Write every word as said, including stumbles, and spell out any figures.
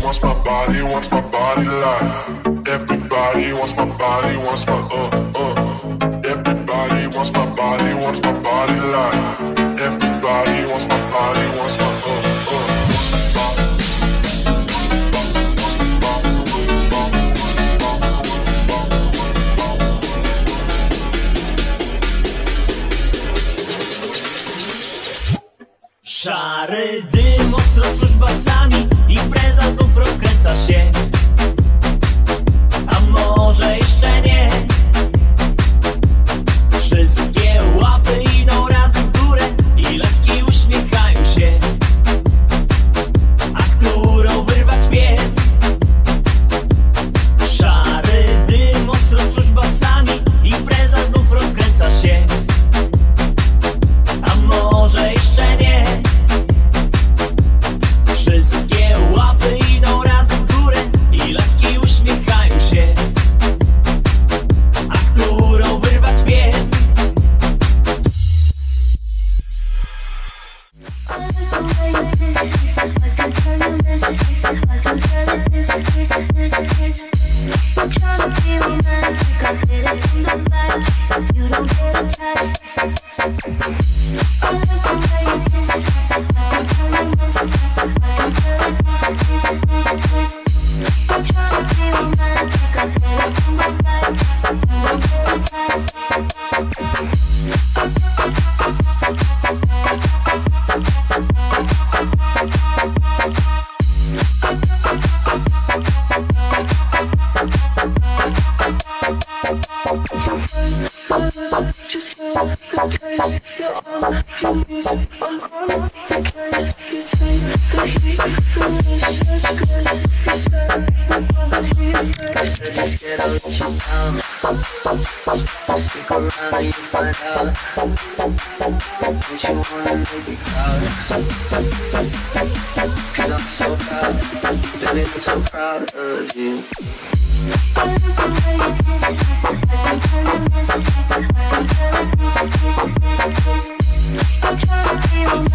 wants my body, wants my body like. Everybody wants my body, wants my uh uh. Everybody wants my body, wants my body like. Everybody wants my body, wants my uh uh. Szary dym, ostro czuć basami, impreza znów rozkręca się. A może jeszcze nie? Wszystkie łapy idą razem w górę i laski uśmiechają się. A którą wyrwać wie? Szary dym, ostro czuć basami, impreza znów rozkręca się. A może jeszcze nie? Wszystkie łapy idą razem w górę i laski uśmiechają się. A którą wyrwać wie? Just feel the taste, you're all you miss. I'm on the case, you take the heat from the such grace. You said before he said, said just scared I'll let you down. Stick around and you find out. Don't you wanna make me proud? Cause I'm so proud, baby, I'm so proud of you. I can tell you this, I can tell you this, I can tell you this, this, this, this. I'm trying to be